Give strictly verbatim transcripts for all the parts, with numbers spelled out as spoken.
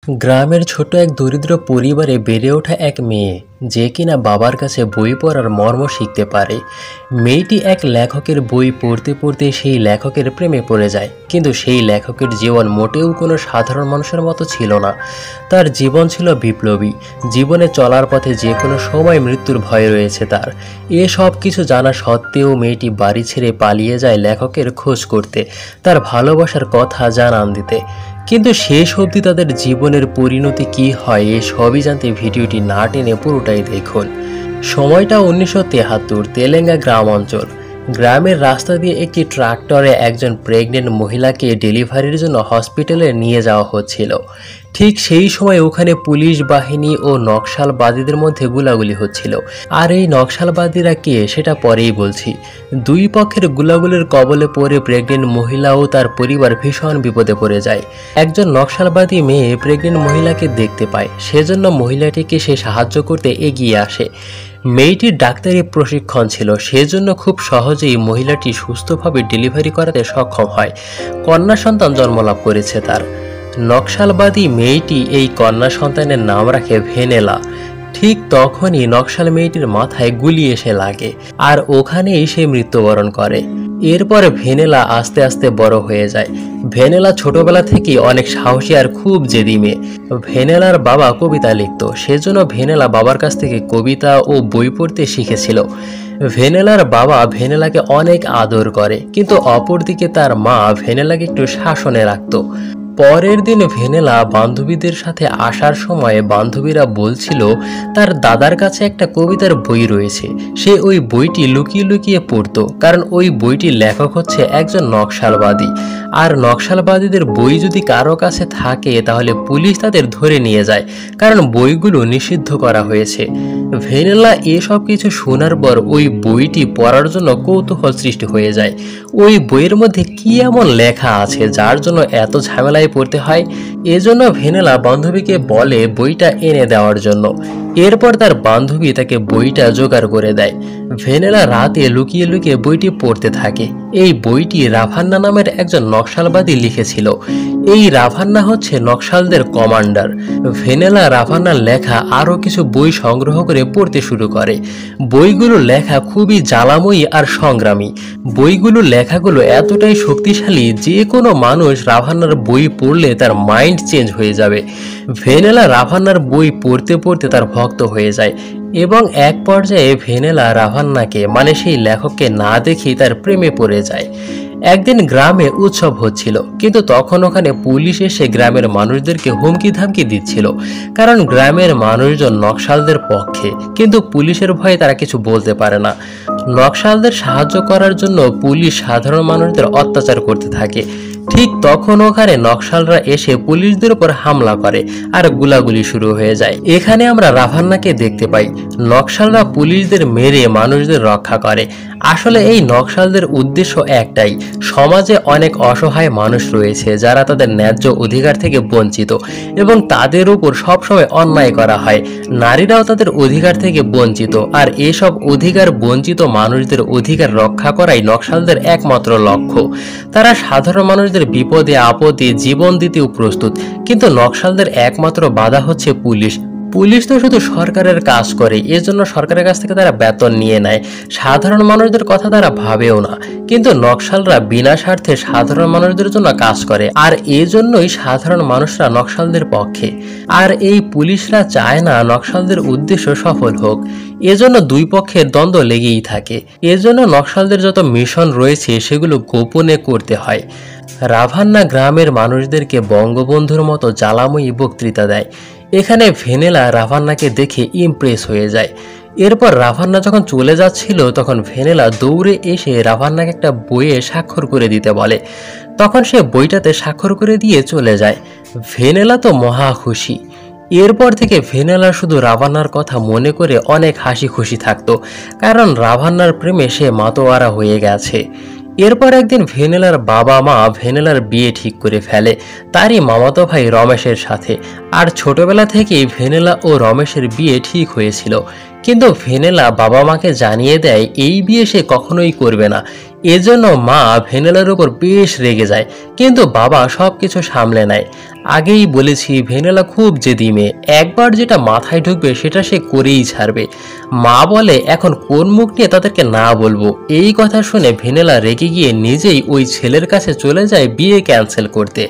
গ্রামের ছোট এক দরিদ্র পরিবারে বেড়ে ওঠা এক মেয়ে যে কিনা বাবার কাছে বই পড়ার মর্ম শিখতে পারে। মেয়েটি এক লেখকের বই পড়তে পড়তে সেই লেখকের প্রেমে পড়ে যায়, কিন্তু সেই লেখকের জীবন মোটেও কোনো সাধারণ মানুষের মতো ছিল না। তার জীবন ছিল বিপ্লবী। জীবনে চলার পথে যে কোনো সময় মৃত্যুর ভয় রয়েছে তার। এ সব কিছু জানা সত্ত্বেও মেয়েটি বাড়ি ছেড়ে পালিয়ে যায় লেখকের খোঁজ করতে, তার ভালোবাসার কথা জানান দিতে। কিন্তু শেষ অবধি তাদের জীবনের পরিণতি কি হয় এ সবই জানতে ভিডিওটি না টেনে পুরোটাই দেখুন। সময়টা উনিশশো তেহাত্তর, তেলেঙ্গা গ্রাম অঞ্চল। গ্রামের রাস্তা দিয়ে একটি ট্রাক্টরে একজন প্রেগনেন্ট মহিলাকে ডেলিভারির জন্য হসপিটালে নিয়ে যাওয়া হচ্ছিল। ঠিক সেই সময় ওখানে পুলিশ বাহিনী ও নকশালবাদীদের মধ্যে গুলাগুলি হচ্ছিল। আর এই নকশালবাদীরা কে সেটা পরেই বলছি। দুই পক্ষের গুলাগুলির কবলে পড়ে প্রেগনেন্ট মহিলা ও তার পরিবার ভীষণ বিপদে পড়ে যায়। একজন নকশালবাদী মেয়ে প্রেগনেন্ট মহিলাকে দেখতে পায়, সেজন্য মহিলাটিকে সে সাহায্য করতে এগিয়ে আসে। মেয়েটির ডাক্তারি প্রশিক্ষণ ছিল, সেজন্য খুব সহজেই মহিলাটি সুস্থভাবে ডেলিভারি করাতে সক্ষম হয়। কন্যা সন্তান জন্মলাভ করেছে তার। নকশালবাদী মেয়েটি এই কন্যা সন্তানের নাম রাখে ভেনেলা। ঠিক তখনই নকশাল মেয়েটির মাথায় গুলি এসে লাগে, আর ওখানেই সে মৃত্যুবরণ করে। এরপর ভেনেলা আস্তে আস্তে বড় হয়ে যায়। ভেনেলা ছোটবেলা থেকেই অনেক সাহসী আর খুব জেদি মেয়ে। ভেনেলার বাবা কবিতা লিখত, সেজন্য ভেনেলা বাবার কাছ থেকে কবিতা ও বই পড়তে শিখেছিল। ভেনেলার বাবা ভেনেলাকে অনেক আদর করে, কিন্তু অপরদিকে তার মা ভেনেলাকে একটু শাসনে রাখত। পরের দিন ভেনেলা বান্ধবীদের সাথে আসার সময় বান্ধবীরা বলছিল তার দাদার কাছে একটা কবিতার বই রয়েছে। সে ওই বইটি লুকিয়ে লুকিয়ে পড়তো, কারণ ওই বইটির লেখক হচ্ছে একজন নকশালবাদী। আর নকশালবাদীদের বই যদি কারো কাছে থাকে তাহলে পুলিশ তাদের ধরে নিয়ে যায়, কারণ বইগুলো নিষিদ্ধ করা হয়েছে। ভেনেলা এসব কিছু শোনার পর ওই বইটি পড়ার জন্য কৌতূহল সৃষ্টি হয়ে যায়। ওই বইয়ের মধ্যে কি এমন লেখা আছে যার জন্য এত ঝামেলায় পড়তে হয়। এজন্য ভেনেলা বান্ধবীকে বলে বইটা এনে দেওয়ার জন্য। এরপর তার বান্ধবী তাকে বইটা জোগাড় করে দেয়। ভেনেলা রাতে লুকিয়ে লুকিয়ে বইটি পড়তে থাকে। এই বইটি রাভান্না নামের একজন নকশালবাদী লিখেছিল। এই রাভান্না হচ্ছে নকশালদের কমান্ডার। ভেনেলা রাভান্নার লেখা আরও কিছু বই সংগ্রহ করে পড়তে শুরু করে। বইগুলো লেখা খুবই জ্বালাময়ী আর সংগ্রামী। বইগুলো লেখাগুলো এতটাই শক্তিশালী যে কোনো মানুষ রাভান্নার বই পড়লে তার মাইন্ড চেঞ্জ হয়ে যাবে। ভেনেলা রাভান্নার বই পড়তে পড়তে তার ভক্ত হয়ে যায় এবং এক পর্যায়ে ভেনেলা রাভান্নাকে মানে সেই লেখককে না দেখেই তার প্রেমে পড়ে যায়। একদিন গ্রামে উৎসব হচ্ছিল, কিন্তু তখন ওখানে পুলিশ এসে গ্রামের মানুষদেরকে হুমকি ধামকি দিচ্ছিল, কারণ গ্রামের মানুষজন নকশালদের পক্ষে, কিন্তু পুলিশের ভয়ে তারা কিছু বলতে পারে না। নকশালদের সাহায্য করার জন্য পুলিশ সাধারণ মানুষদের অত্যাচার করতে থাকে। ঠিক তখন ওখানে নকশালরা এসে পুলিশদের উপর হামলা করে আর গুলাগুলি শুরু হয়ে যায়। এখানে আমরা রাভান্নাকে দেখতে পাই। নকশালরা পুলিশদের মেরে মানুষদের রক্ষা করে। আসলে এই নকশালদের উদ্দেশ্য একটাই, সমাজে অনেক অসহায় মানুষ রয়েছে যারা তাদের ন্যায্য অধিকার থেকে বঞ্চিত এবং তাদের উপর সবসময় অন্যায় করা হয়। নারীরাও তাদের অধিকার থেকে বঞ্চিত, আর এসব অধিকার বঞ্চিত মানুষদের অধিকার রক্ষা করাই নকশালদের একমাত্র লক্ষ্য। তারা সাধারণ মানুষদের বিপদে আপদে জীবন দিতেও প্রস্তুত, কিন্তু নকশালদের একমাত্র বাধা হচ্ছে পুলিশ। পুলিশ তো শুধু সরকারের কাজ করে, এজন্য সরকারের কাছ থেকে তারা বেতন নিয়ে নেয়। সাধারণ মানুষদের কথা তারা ভাবেও না, কিন্তু নকশালরা বিনা স্বার্থে সাধারণ মানুষদের জন্য কাজ করে, আর এজন্যই সাধারণ মানুষরা নকশালদের পক্ষে। আর এই পুলিশরা চায় না নকশালদের উদ্দেশ্য সফল হোক, এজন্য দুই পক্ষের দ্বন্দ্ব লেগেই থাকে। এজন্য নকশালদের যত মিশন রয়েছে সেগুলো গোপনে করতে হয়। রাভান্না গ্রামের মানুষদেরকে বঙ্গবন্ধুর মতো জ্বালাময়ী বক্তৃতা দেয়। এখানে ভেনেলা রাভান্নাকে দেখে ইমপ্রেস হয়ে যায়। এরপর রাভান্না যখন চলে যাচ্ছিল তখন ভেনেলা দৌড়ে এসে রাভান্নাকে একটা বইয়ে স্বাক্ষর করে দিতে বলে। তখন সে বইটাতে স্বাক্ষর করে দিয়ে চলে যায়। ভেনেলা তো মহা খুশি। এরপর থেকে ভেনেলা শুধু রাভান্নার কথা মনে করে অনেক হাসি খুশি থাকতো, কারণ রাভান্নার প্রেমে সে মাতোয়ারা হয়ে গেছে। এরপর একদিন ভেনেলার বাবা মা ভেনেলার বিয়ে ঠিক করে ফেলে তারই মামাতো ভাই রমেশের সাথে। আর ছোটবেলা থেকেই ভেনেলা ও রমেশের বিয়ে ঠিক হয়েছিল, কিন্তু ভেনেলা বাবা মাকে জানিয়ে দেয় এই বিয়ে সে কখনোই করবে না। এজন্য মা ভেনেলার উপর বেশ রেগে যায়, কিন্তু বাবা সবকিছু সামলে নেয়। আগেই বলেছি ভেনেলা খুব জেদি মেয়ে, একবার যেটা মাথায় ঢুকবে সেটা সে করেই ছাড়বে। মা বলে এখন কোন মুখ নিয়ে তাদেরকে না বলবো। এই কথা শুনে ভেনেলা রেগে গিয়ে নিজেই ওই ছেলের কাছে চলে যায় বিয়ে ক্যান্সেল করতে।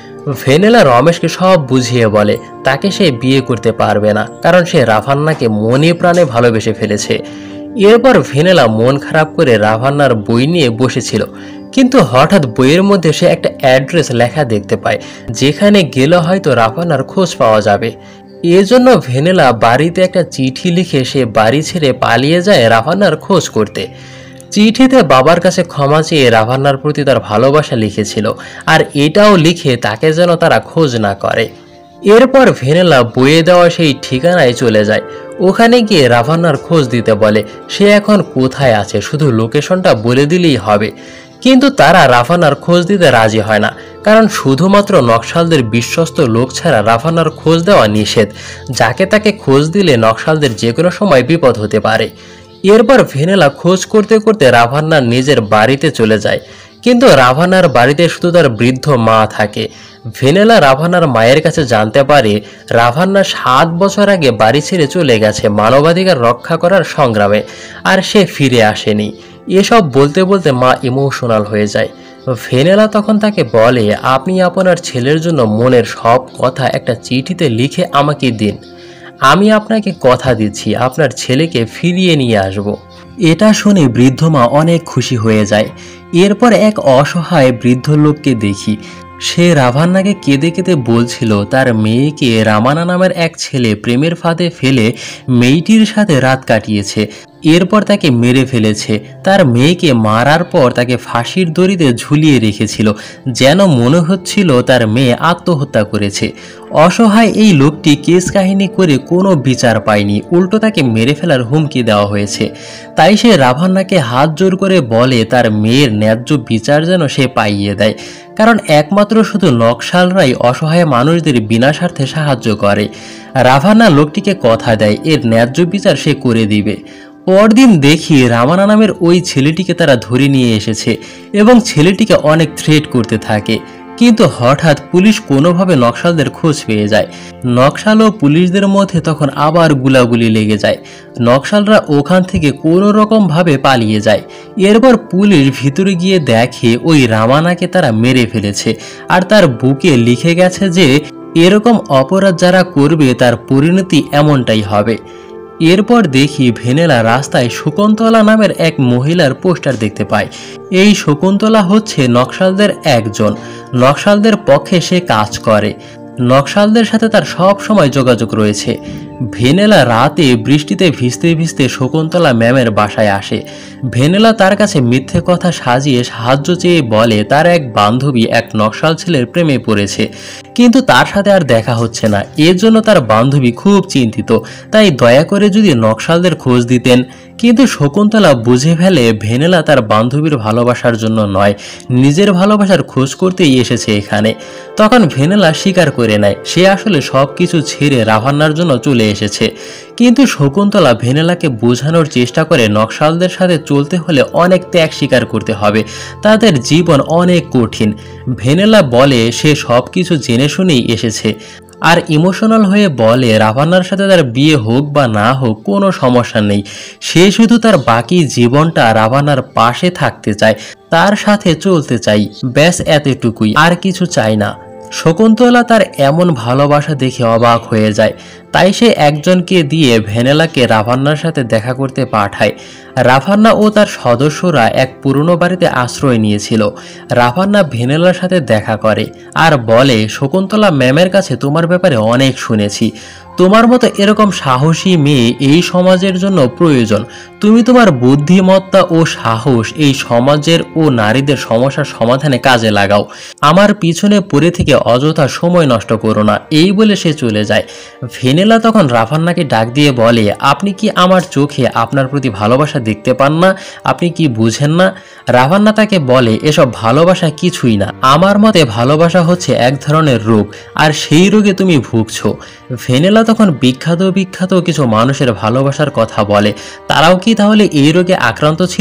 ভেনেলা রমেশকে সব বুঝিয়ে বলে তাকে সে বিয়ে করতে পারবে না, কারণ সে রাভান্নাকে মনে প্রাণে ভালোবেসে ফেলেছে। এরপর ভেনেলা মন খারাপ করে রাভান্নার বই নিয়ে বসেছিল, কিন্তু হঠাৎ বইয়ের মধ্যে সে একটা অ্যাড্রেস লেখা দেখতে পায়, যেখানে গেলে হয়তো রাভান্নার খোঁজ পাওয়া যাবে। এজন্য ভেনেলা বাড়িতে একটা চিঠি লিখে সে বাড়ি ছেড়ে পালিয়ে যায় রাভান্নার খোঁজ করতে। চিঠিতে বাবার কাছে ক্ষমা চেয়ে রাভান্নার প্রতি তার ভালোবাসা লিখেছিল, আর এটাও লিখে তাকে যেন তারা খোঁজ না করে। এরপর ভেনেলা বইয়ে দেওয়া সেই ঠিকানায় চলে যায়। ওখানে গিয়ে রাভান্নার খোঁজ দিতে বলে সে এখন কোথায় আছে, শুধু লোকেশনটা বলে দিলেই হবে। কিন্তু তারা রাভান্নার খোঁজ দিতে রাজি হয় না, কারণ শুধুমাত্র নকশালদের বিশ্বস্ত লোক ছাড়া রাভান্নার খোঁজ দেওয়া নিষেধ। যাকে তাকে খোঁজ দিলে নকশালদের যে কোনো সময় বিপদ হতে পারে। এরপর ভেনেলা খোঁজ করতে করতে রাভান্নার নিজের বাড়িতে চলে যায়, কিন্তু রাভান্নার বাড়িতে শুধু তার বৃদ্ধ মা থাকে। ভেনেলা রাভান্নার মায়ের কাছে জানতে পারে রাভান্না সাত বছর আগে বাড়ি ছেড়ে চলে গেছে মানবাধিকার রক্ষা করার সংগ্রামে, আর সে ফিরে আসেনি। এসব বলতে বলতে মা ইমোশনাল হয়ে যায়। ভেনেলা তখন তাকে বলে আপনি আপনার ছেলের জন্য মনের সব কথা একটা চিঠিতে লিখে আমাকে দিন, আমি আপনাকে কথা দিচ্ছি আপনার ছেলেকে ফিরিয়ে নিয়ে আসব। এটা শুনে বৃদ্ধ মা অনেক খুশি হয়ে যায়। এরপর এক অসহায় বৃদ্ধ লোককে দেখি, সে রাভান্নাকে কেঁদে কেঁদে বলছিল তার মেয়েকে রামানা নামের এক ছেলে প্রেমের ফাঁদে ফেলে মেয়েটির সাথে রাত কাটিয়েছে, এরপর তাকে মেরে ফেলেছে। তার মেয়েকে মারার পর তাকে ফাঁসির দড়িতে ঝুলিয়ে রেখেছিল, যেন মনে হচ্ছিল তার মেয়ে আত্মহত্যা করেছে। অসহায় এই লোকটি কেস কাহিনী করে কোনো বিচার পায়নি, উল্টো তাকে মেরে ফেলার হুমকি দেওয়া হয়েছে। তাই সে রাভান্নাকে হাত জোর করে বলে তার মেয়ের ন্যায্য বিচার যেন সে পাইয়ে দেয়, কারণ একমাত্র শুধু নকশালরাই অসহায় মানুষদের বিনা স্বার্থে সাহায্য করে। রাভান্না লোকটিকে কথা দেয় এর ন্যায্য বিচার সে করে দিবে। পরদিন দেখি রামানা নামের ওই ছেলেটিকে তারা ধরে নিয়ে এসেছে এবং ছেলেটিকে অনেক থ্রেট করতে থাকে, কিন্তু হঠাৎ পুলিশ কোনোভাবে নকশালদের খোঁজ পেয়ে যায়। নকশাল ও পুলিশদের মধ্যে তখন আবার গুলাগুলি লেগে যায়। নকশালরা ওখান থেকে কোনো রকম ভাবে পালিয়ে যায়। এরপর পুলিশ ভিতরে গিয়ে দেখে ওই রামানাকে তারা মেরে ফেলেছে, আর তার বুকে লিখে গেছে যে এরকম অপরাধ যারা করবে তার পরিণতি এমনটাই হবে। এরপর দেখি ভেনেলা রাস্তায় শকুন্তলা নামের এক মহিলার পোস্টার দেখতে পায়। এই শকুন্তলা হচ্ছে নকশালদের একজন, নকশালদের পক্ষে সে কাজ করে, নকশালদের সাথে তার সব সময় যোগাযোগ রয়েছে। ভেনেলা রাতে বৃষ্টিতে ভিজতে ভিজতে শকুন্তলা ম্যামের বাসায় আসে। ভেনেলা তার কাছে মিথ্যে কথা সাজিয়ে সাহায্য চেয়ে বলে তার এক বান্ধবী এক নকশাল ছেলের প্রেমে পড়েছে, কিন্তু তার সাথে আর দেখা হচ্ছে না। এর জন্য তার বান্ধবী খুব চিন্তিত, তাই দয়া করে যদি নকশালদের খোঁজ দিতেন। কিন্তু শকুন্তলা বুঝে ফেলে ভেনেলা তার বান্ধবীর ভালোবাসার জন্য নয়, নিজের ভালোবাসার খোঁজ করতেই এসেছে এখানে। তখন ভেনেলা স্বীকার করে নেয় সে আসলে সব কিছু ছেড়ে রাভান্নার জন্য চলে এসেছে। কিন্তু শকুন্তলা ভেনেলাকে বোঝানোর চেষ্টা করে নকশালদের সাথে চলতে হলে অনেক ত্যাগ স্বীকার করতে হবে, তাদের জীবন অনেক কঠিন। ভেনেলা বলে সে সব কিছু জেনে শুনেই এসেছে, আর ইমোশনাল হয়ে বলে রাভান্নার সাথে তার বিয়ে হোক বা না হোক কোনো সমস্যা নেই, সে শুধু তার বাকি জীবনটা রাভান্নার পাশে থাকতে চায়, তার সাথে চলতে চাই, ব্যাস এতটুকুই, আর কিছু চাই না। শকুন্তলা তার এমন ভালোবাসা দেখে অবাক হয়ে যায়, তাই সে একজনকে দিয়ে ভেনেলাকে রাভান্নার সাথে দেখা করতে পাঠায়। রাভান্না ও তার সদস্যরা এক পুরনো বাড়িতে আশ্রয় নিয়েছিল। রাভান্না ভেনেলার সাথে দেখা করে আর বলে শকুন্তলা ম্যামের কাছে তোমার ব্যাপারে অনেক শুনেছি, তোমার মতো এরকম সাহসী মেয়ে এই সমাজের জন্য প্রয়োজন। তুমি তোমার বুদ্ধিমত্তা ও সাহস এই সমাজের ও নারীদের সমস্যার সমাধানে কাজে লাগাও, আমার পিছনে পড়ে থেকে অযথা সময় নষ্ট করো না। এই বলে সে চলে যায়। ভেনেলা তখন রাভান্নাকে ডাক দিয়ে বলে আপনি কি আমার চোখে আপনার প্রতি ভালোবাসা দেখতে পান না, আপনি কি বুঝেন না? রাভান্না তাকে বলে এসব ভালোবাসা কিছুই না, আমার মতে ভালোবাসা হচ্ছে এক ধরনের রোগ, আর সেই রোগে তুমি ভুগছো। ভেনেলা তখন বিখ্যাত বিখ্যাত কিছু মানুষের ভালোবাসার কথা বলে, তারাও কি তাহলে এই রোগে আক্রান্ত ছিল?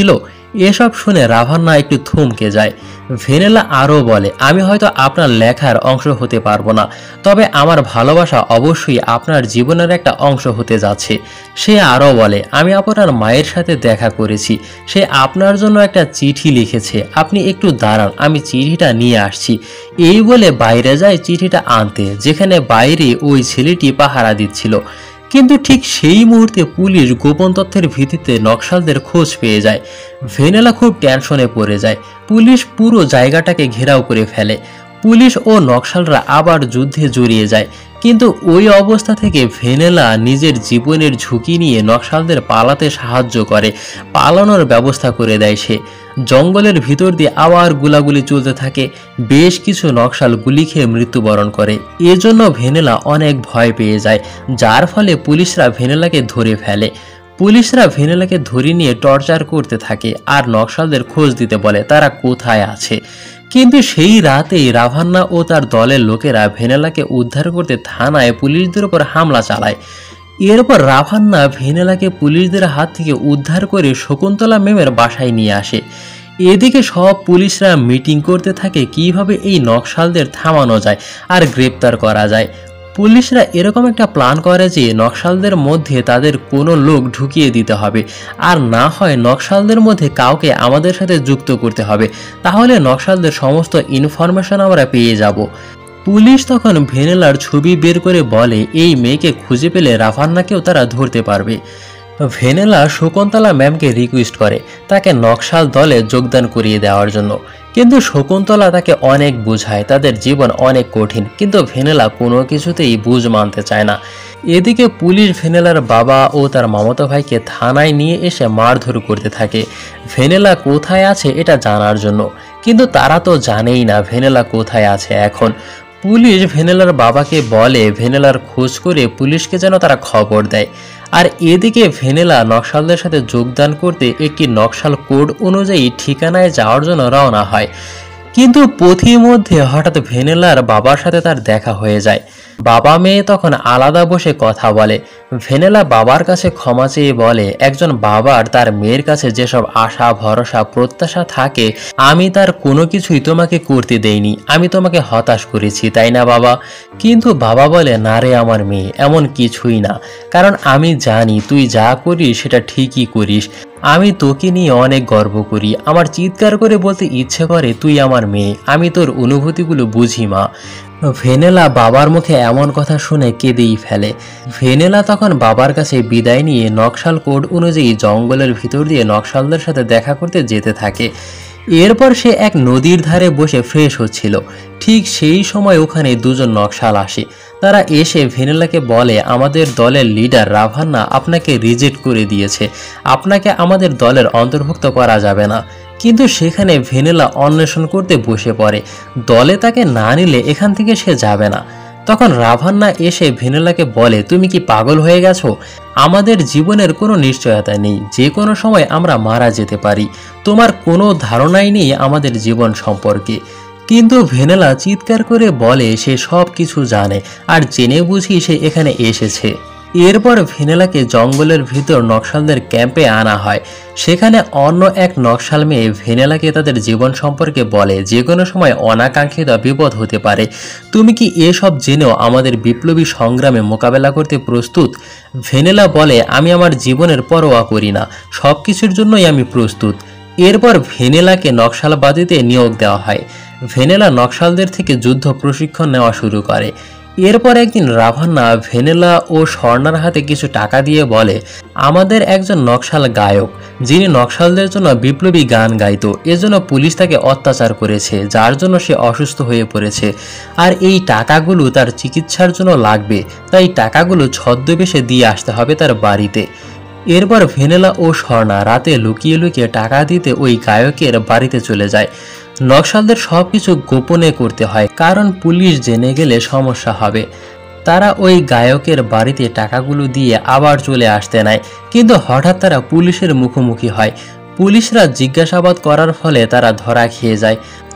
এসব শুনে রাভান্না একটু থমকে যায়। ভেনেলা আরও বলে, আমি হয়তো আপনার লেখার অংশ হতে পারবো না, তবে আমার ভালোবাসা অবশ্যই আপনার জীবনের একটা অংশ হতে যাচ্ছে। সে আরও বলে, আমি আপনার মায়ের সাথে দেখা করেছি, সে আপনার জন্য একটা চিঠি লিখেছে, আপনি একটু দাঁড়ান, আমি চিঠিটা নিয়ে আসছি। এই বলে বাইরে যায় চিঠিটা আনতে, যেখানে বাইরে ওই ছেলেটি পাহারা দিচ্ছিল। কিন্তু ঠিক সেই মুহূর্তে পুলিশ গোপন তথ্যের ভিত্তিতে নকশালদের খোঁজ পেয়ে যায়। ভেনেলা খুব টেনশনে পড়ে যায়। পুলিশ পুরো জায়গাটাকে ঘেরাও করে ফেলে। পুলিশ ও নকশালরা আবার যুদ্ধে জড়িয়ে যায়। কিন্তু ওই অবস্থা থেকে ভেনেলা নিজের জীবনের ঝুঁকি নিয়ে নকশালদের পালাতে সাহায্য করে, পালানোর ব্যবস্থা করে দেয় সে। জঙ্গলের ভিতর দিয়ে আবার গুলাগুলি চলতে থাকে। বেশ কিছু নকশাল গুলি খেয়ে মৃত্যুবরণ করে। এজন্য ভেনেলা অনেক ভয় পেয়ে যায়, যার ফলে পুলিশরা ভেনেলাকে ধরে ফেলে। পুলিশরা ভেনেলাকে ধরে নিয়ে টর্চার করতে থাকে আর নকশালদের খোঁজ দিতে বলে তারা কোথায় আছে। কিন্তু সেই রাতেই রাভান্না ও তার দলের লোকেরা ভেনেলাকে উদ্ধার করতে থানায় পুলিশদের উপর হামলা চালায়। এরপর রাভান্না ভেনেলাকে পুলিশদের হাত থেকে উদ্ধার করে শকুন্তলা ম্যামের বাসায় নিয়ে আসে। এদিকে সব পুলিশরা মিটিং করতে থাকে কিভাবে এই নকশালদের থামানো যায় আর গ্রেপ্তার করা যায়। পুলিশরা এরকম একটা প্ল্যান করে যে নকশালদের মধ্যে তাদের কোনো লোক ঢুকিয়ে দিতে হবে, আর না হয় নকশালদের মধ্যে কাউকে আমাদের সাথে যুক্ত করতে হবে, তাহলে নকশালদের সমস্ত ইনফরমেশন আমরা পেয়ে যাব। পুলিশ তখন ভেনেলার ছবি বের করে বলে এই মেয়েকে খুঁজে পেলে রাভান্নাকেও তারা ধরতে পারবে। ভেনেলা শকুন্তলা ম্যামকে রিকোয়েস্ট করে তাকে নকশাল দলে যোগদান করিয়ে দেওয়ার জন্য, কিন্তু শকুন্তলা তাকে অনেক বোঝায় তাদের জীবন অনেক কঠিন, কিন্তু ভেনেলা কোনো কিছুতেই বুঝ মানতে চায় না। এদিকে পুলিশ ভেনেলার বাবা ও তার মামাতো ভাইকে থানায় নিয়ে এসে মারধর করতে থাকে ভেনেলা কোথায় আছে এটা জানার জন্য, কিন্তু তারা তো জানেই না ভেনেলা কোথায় আছে এখন। পুলিশ ভেনেলার বাবাকে বলে ভেনেলার খোঁজ করে পুলিশকে যেন তারা খবর দেয়। আর এদিকে ভেনেলা নকশালদের সাথে যোগদান করতে একটি নকশাল কোড অনুযায়ী ঠিকানায় যাওয়ার জন্য রওনা হয়। কিন্তু পথিমধ্যে হঠাৎ ভেনেলার বাবার সাথে তার দেখা হয়ে যায়। বাবা মেয়ে তখন আলাদা বসে কথা বলে। ভেনেলা বাবার কাছে ক্ষমা চেয়ে বলে একজন বাবার তার মেয়ের কাছে যেসব আশা ভরসা প্রত্যাশা থাকে আমি তার কোনো কিছুই তোমাকে করতে দেইনি, আমি তোমাকে হতাশ করেছি তাই না বাবা? কিন্তু বাবা বলে না রে আমার মেয়ে, এমন কিছুই না, কারণ আমি জানি তুই যা করিস সেটা ঠিকই করিস, আমি তোকে নিয়ে অনেক গর্ব করি, আমার চিৎকার করে বলতে ইচ্ছে করে তুই আমার মেয়ে, আমি তোর অনুভূতিগুলো বুঝি মা। ভেনেলা বাবার মুখে এমন কথা শুনে কেঁদেই ফেলে। ভেনেলা তখন বাবার কাছে বিদায় নিয়ে নকশাল কোড অনুযায়ী জঙ্গলের ভিতর দিয়ে নকশালদের সাথে দেখা করতে যেতে থাকে। এরপর সে এক নদীর ধারে বসে ফ্রেশ হচ্ছিল। ঠিক সেই সময় ওখানে দুজন নকশাল আসে। তারা এসে ভেনেলাকে বলে আমাদের দলের লিডার রাভান্না আপনাকে রিজেক্ট করে দিয়েছে, আপনাকে আমাদের দলের অন্তর্ভুক্ত করা যাবে না। কিন্তু সেখানে ভেনেলা অন্বেষণ করতে বসে পড়ে, দলে তাকে না নিলে এখান থেকে সে যাবে না। তখন রাভান্না এসে ভেনেলাকে বলে তুমি কি পাগল হয়ে গেছো? আমাদের জীবনের কোনো নিশ্চয়তা নেই, যে কোনো সময় আমরা মারা যেতে পারি, তোমার কোনো ধারণাই নেই আমাদের জীবন সম্পর্কে। কিন্তু ভেনেলা চিৎকার করে বলে সে সব কিছু জানে আর জেনে বুঝি সে এখানে এসেছে। এরপর ভেনেলাকে জঙ্গলের ভিতর নকশালদের ক্যাম্পে আনা হয়। সেখানে অন্য এক নকশাল মেয়ে ভেনেলাকে তাদের জীবন সম্পর্কে বলে যে কোনো সময় অনাকাঙ্ক্ষিত বিপদ হতে পারে, তুমি কি এসব জেনেও আমাদের বিপ্লবী সংগ্রামে মোকাবেলা করতে প্রস্তুত? ভেনেলা বলে আমি আমার জীবনের পরোয়া করি না, সব কিছুর জন্যই আমি প্রস্তুত। এরপর ভেনেলাকে নকশালবাদীতে নিয়োগ দেওয়া হয়। ভেনেলা নকশালদের থেকে যুদ্ধ প্রশিক্ষণ নেওয়া শুরু করে। এরপর একদিন রাভান্না ভেনেলা ও স্বর্ণার হাতে কিছু টাকা দিয়ে বলে আমাদের একজন নকশাল গায়ক যিনি নকশালদের জন্য বিপ্লবী গান গাইতো, এজন্য পুলিশ তাকে অত্যাচার করেছে, যার জন্য সে অসুস্থ হয়ে পড়েছে, আর এই টাকাগুলো তার চিকিৎসার জন্য লাগবে, তাই টাকাগুলো ছদ্মবেশে দিয়ে আসতে হবে তার বাড়িতে। এরপর ভেনেলা ও স্বর্ণা রাতে লুকিয়ে লুকিয়ে টাকা দিতে ওই গায়কের বাড়িতে চলে যায়। নকশালদের সবকিছু গোপনে করতে হয়, কারণ পুলিশ জেনে গেলে সমস্যা হবে। তারা ওই গায়কের বাড়িতে টাকাগুলো দিয়ে আবার চলে আসতে নেয়, কিন্তু হঠাৎ তারা পুলিশের মুখোমুখি হয়। পুলিশরা জিজ্ঞাসাবাদ করার ফলে তারা ধরা খেয়ে যায়।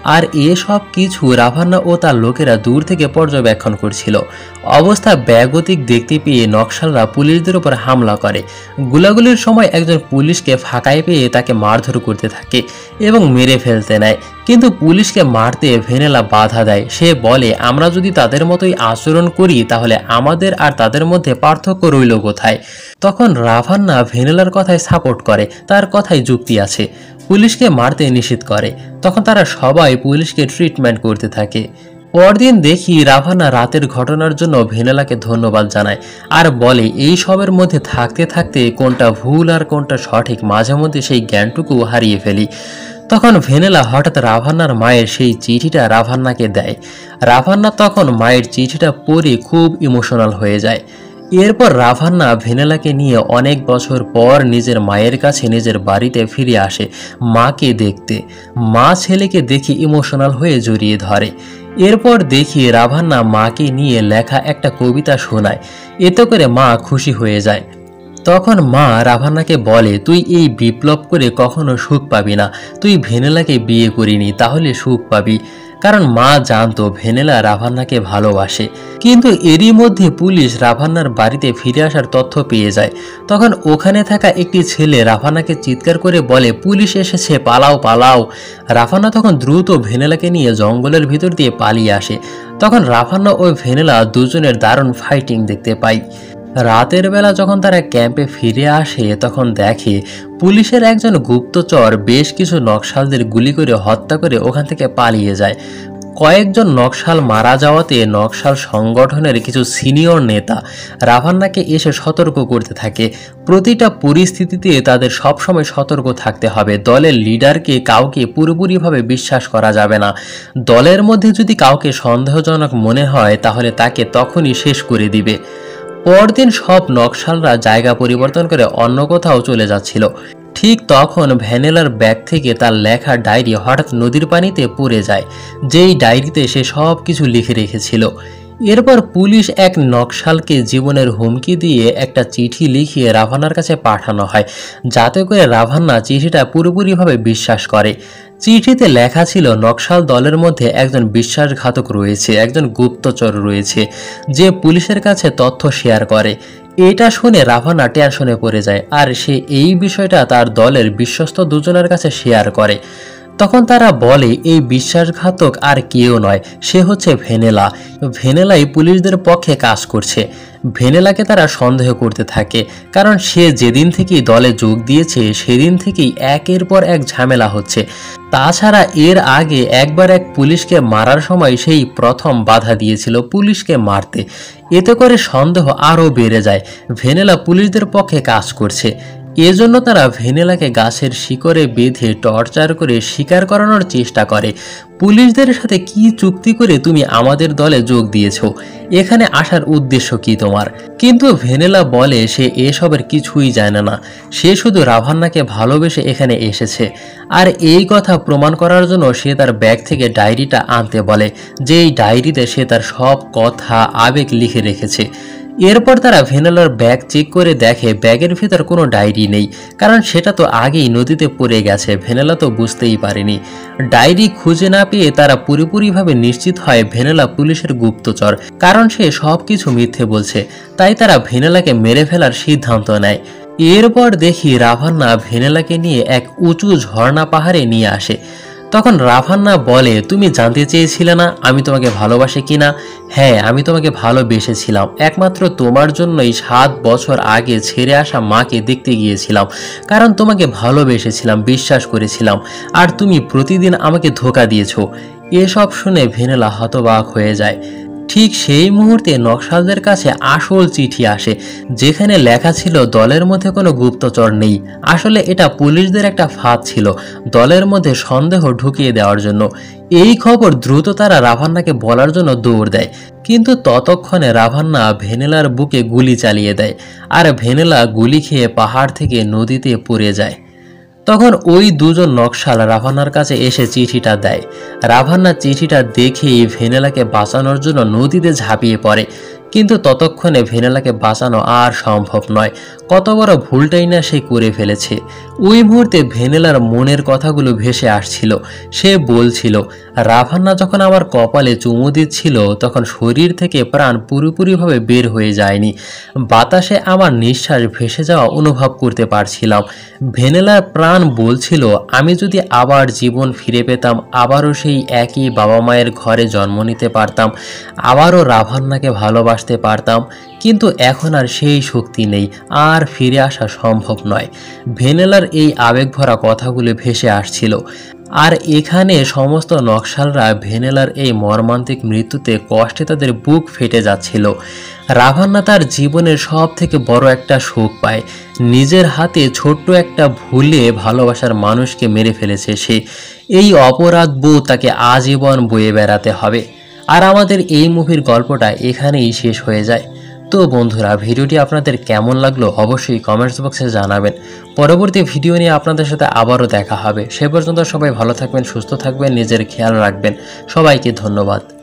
আর এসব কিছু রাভান্না ও তার লোকেরা দূর থেকে পর্যবেক্ষণ করছিল। অবস্থা ব্যাগতিক দেখতে পেয়ে নকশালরা পুলিশদের উপর হামলা করে। গুলাগুলির সময় একজন পুলিশকে ফাঁকায় পেয়ে তাকে মারধর করতে থাকে এবং মেরে ফেলতে নেয়, কিন্তু পুলিশকে মারতে ভেনেলা বাধা দেয়। সে বলে, আমরা যদি তাদের মতোই আচরণ করি তাহলে আমাদের আর তাদের মধ্যে পার্থক্য রইল কোথায়? তখন রাভান্না ভেনেলার কথায় সাপোর্ট করে, তার কথায় যুক্তি আছে, পুলিশকে মারতে নিষেধ করে। তখন তারা সবাই পুলিশকে ট্রিটমেন্ট করতে থাকে। পরদিন দেখি রাভান্না রাতের ঘটনার জন্য ভেনেলাকে ধন্যবাদ জানায় আর বলে এই সবের মধ্যে থাকতে থাকতে কোনটা ভুল আর কোনটা সঠিক মাঝে মধ্যে সেই জ্ঞানটুকু হারিয়ে ফেলি। তখন ভেনেলা হঠাৎ রাভান্নার মায়ের সেই চিঠিটা রাভান্নাকে দেয়। রাভান্না তখন মায়ের চিঠিটা পড়ে খুব ইমোশনাল হয়ে যায়। এরপর রাভান্না ভেনেলাকে নিয়ে অনেক বছর পর নিজের মায়ের কাছে নিজের বাড়িতে ফিরে আসে মাকে দেখতে। মা ছেলেকে দেখে ইমোশনাল হয়ে জড়িয়ে ধরে। এরপর দেখি রাভান্না মাকে নিয়ে লেখা একটা কবিতা শোনায়, এতে করে মা খুশি হয়ে যায়। তখন মা রাভান্নাকে বলে, তুই এই বিপ্লব করে কখনো সুখ পাবি না, তুই ভেনেলাকে বিয়ে করিনি তাহলে সুখ পাবি। কারণ মা জানতো ভেনেলা রাভান্নাকে ভালোবাসে। কিন্তু এরই মধ্যে পুলিশ রাভান্নার বাড়িতে ফিরে আসার তথ্য পেয়ে যায়। তখন ওখানে থাকা একটি ছেলে রাভান্নাকে চিৎকার করে বলে, পুলিশ এসেছে, পালাও পালাও। রাভান্না তখন দ্রুত ভেনেলাকে নিয়ে জঙ্গলের ভিতর দিয়ে পালিয়ে আসে। তখন রাভান্না ও ভেনেলা দুজনের দারুণ ফাইটিং দেখতে পাই। রাতের বেলা যখন তারা ক্যাম্পে ফিরে আসে তখন দেখে পুলিশের একজন গুপ্তচর বেশ কিছু নকশালদের গুলি করে হত্যা করে ওখান থেকে পালিয়ে যায়। কয়েকজন নকশাল মারা যাওয়াতে নকশাল সংগঠনের কিছু সিনিয়র নেতা রাভান্নাকে এসে সতর্ক করতে থাকে, প্রতিটা পরিস্থিতিতে তাদের সবসময় সতর্ক থাকতে হবে। দলের লিডারকে কাউকে পুরোপুরিভাবে বিশ্বাস করা যাবে না। দলের মধ্যে যদি কাউকে সন্দেহজনক মনে হয় তাহলে তাকে তখনই শেষ করে দিবে। পরদিন সব নকশালরা জায়গা পরিবর্তন করে অন্য কোথাও চলে যাচ্ছিল। ঠিক তখন ভ্যানেলার ব্যাগ থেকে তার লেখা ডায়েরি হঠাৎ নদীর পানিতে পড়ে যায়, যেই ডায়েরিতে সে সব কিছু লিখে রেখেছিল। এরপর পুলিশ এক নকশালকে জীবনের হুমকি দিয়ে একটা চিঠি লিখিয়ে রাভান্নার কাছে পাঠানো হয়, যাতে করে রাভান্না চিঠিটা পুরোপুরিভাবে বিশ্বাস করে। চিঠিতে লেখা ছিল, নকশাল দলের মধ্যে একজন বিশ্বাসঘাতক রয়েছে, একজন গুপ্তচর রয়েছে যে পুলিশের কাছে তথ্য শেয়ার করে। এটা শুনে রাভান্না টেনশনে পড়ে যায় আর সে এই বিষয়টা তার দলের বিশ্বস্ত দুজনের কাছে শেয়ার করে। তখন তারা বলে এই বিশ্বাসঘাতক আর কেউ নয়, সে হচ্ছে ভেনেলা। ভেনেলাই পুলিশদের পক্ষে কাজ করছে। ভেনেলাকে তারা সন্দেহ করতে থাকে, কারণ সে যেদিন থেকেই দলে যোগ দিয়েছে সেদিন থেকেই একের পর এক ঝামেলা হচ্ছে। তাছাড়া এর আগে একবার এক পুলিশকে মারার সময় সেই প্রথম বাধা দিয়েছিল পুলিশকে মারতে। এতে করে সন্দেহ আরও বেড়ে যায় ভেনেলা পুলিশদের পক্ষে কাজ করছে। এজন্য তারা ভেনেলাকে গাছের শিকড়ে বেঁধে টর্চার করে শিকার করানোর চেষ্টা করে। পুলিশদের সাথে কি চুক্তি করে তুমি আমাদের দলে যোগ দিয়েছো? এখানে আসার উদ্দেশ্য কি তোমার? কিন্তু ভেনেলা বলে সে এসবের কিছুই জানে না, সে শুধু রাভান্নাকে ভালোবেসে এখানে এসেছে। আর এই কথা প্রমাণ করার জন্য সে তার ব্যাগ থেকে ডায়েরিটা আনতে বলে, যেই ডায়েরিতে সে তার সব কথা আবেগ লিখে রেখেছে। এরপর তারা ভেনেলার ব্যাগ চেক করে দেখে ব্যাগের ভেতর কোনো ডায়েরি নেই, কারণ সেটা তো আগেই নদীতে পড়ে গেছে। ভেনেলা তো বুঝতেই পারেনি। ডায়েরি খুঁজে না পেয়ে তারা পুরোপুরিভাবে নিশ্চিত হয় ভেনেলা পুলিশের গুপ্তচর, কারণ সে সব কিছু মিথ্যে বলছে। তাই তারা ভেনেলাকে মেরে ফেলার সিদ্ধান্ত নেয়। এরপর দেখি রাভান্না ভেনেলাকে নিয়ে এক উঁচু ঝর্ণা পাহাড়ে নিয়ে আসে। তখন রাভান্না বলে, তুমি জানতে চেয়েছিলে না আমি তোমাকে ভালোবাসি কিনা? হ্যাঁ, আমি তোমাকে ভালোবেসেছিলাম। একমাত্র তোমার জন্যই সাত বছর আগে ছেড়ে আসা মাকে দেখতে গিয়েছিলাম, কারণ তোমাকে ভালোবেসেছিলাম, বিশ্বাস করেছিলাম, আর তুমি প্রতিদিন আমাকে ধোঁকা দিয়েছো। এসব শুনে ভেনেলা হতবাক হয়ে যায়। ঠিক সেই মুহূর্তে নকশালদের কাছে আসল চিঠি আসে, যেখানে লেখা ছিল দলের মধ্যে কোনো গুপ্তচর নেই। আসলে এটা পুলিশদের একটা ফাঁদ ছিল, দলের মধ্যে সন্দেহ ঢুকিয়ে দেওয়ার জন্য। এই খবর দ্রুত তারা রাভান্নাকে বলার জন্য দৌড় দেয়, কিন্তু ততক্ষণে রাভান্না ভেনেলার বুকে গুলি চালিয়ে দেয়, আর ভেনেলা গুলি খেয়ে পাহাড় থেকে নদীতে পড়ে যায়। তখন ওই দুজন নকশাল রাভান্নার কাছে এসে চিঠিটা দেয়। রাভান্না চিঠিটা দেখেই ভেনেলাকে বাঁচানোর জন্য নদীতে ঝাঁপিয়ে পড়ে, কিন্তু ততক্ষণে ভেনেলাকে বাঁচানো আর সম্ভব নয়। কত বড় ভুলটাই না সে করে ফেলেছে। ওই মুহূর্তে ভেনেলার মনের কথাগুলো ভেসে আসছিল। সে বলছিল, রাভান্না যখন আমার কপালে চুমু দিচ্ছিল তখন শরীর থেকে প্রাণ পুরোপুরিভাবে বের হয়ে যায়নি, বাতাসে আমার নিঃশ্বাস ভেসে যাওয়া অনুভব করতে পারছিলাম। ভেনেলার প্রাণ বলছিল, আমি যদি আবার জীবন ফিরে পেতাম, আবারও সেই একই বাবা মায়ের ঘরে জন্ম নিতে পারতাম, আবারও রাভান্নাকে ভালোবাসতে পারতাম, কিন্তু এখন আর সেই শক্তি নেই, আর ফিরে আসা সম্ভব নয়। ভেনেলার এই আবেগভরা কথাগুলো ভেসে আসছিল। আর এখানে সমস্ত নকশালরা ভেনেলার এই মর্মান্তিক মৃত্যুতে কষ্টে তাদের বুক ফেটে যাচ্ছিল। রাভান্না তার জীবনের সব থেকে বড় একটা শোক পায়। নিজের হাতে ছোট্ট একটা ভুলে ভালোবাসার মানুষকে মেরে ফেলেছে সে। এই অপরাধ বোধ তাকে আজীবন বয়ে বেড়াতে হবে। আর আমাদের এই মুভির গল্পটা এখানেই শেষ হয়ে যায়। তো বন্ধুরা, ভিডিওটি আপনাদের কেমন লাগলো অবশ্যই কমেন্টস বক্সে জানাবেন। পরবর্তী ভিডিও নিয়ে আপনাদের সাথে আবারও দেখা হবে। সে পর্যন্ত সবাই ভালো থাকবেন, সুস্থ থাকবেন, নিজের খেয়াল রাখবেন। সবাইকে ধন্যবাদ।